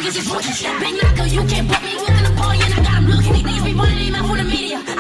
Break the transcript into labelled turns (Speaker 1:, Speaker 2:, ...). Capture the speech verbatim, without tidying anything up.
Speaker 1: niggas is rookie. Big knocker, you can't put me within a party, and I got them looking. These be running their mouth for the media.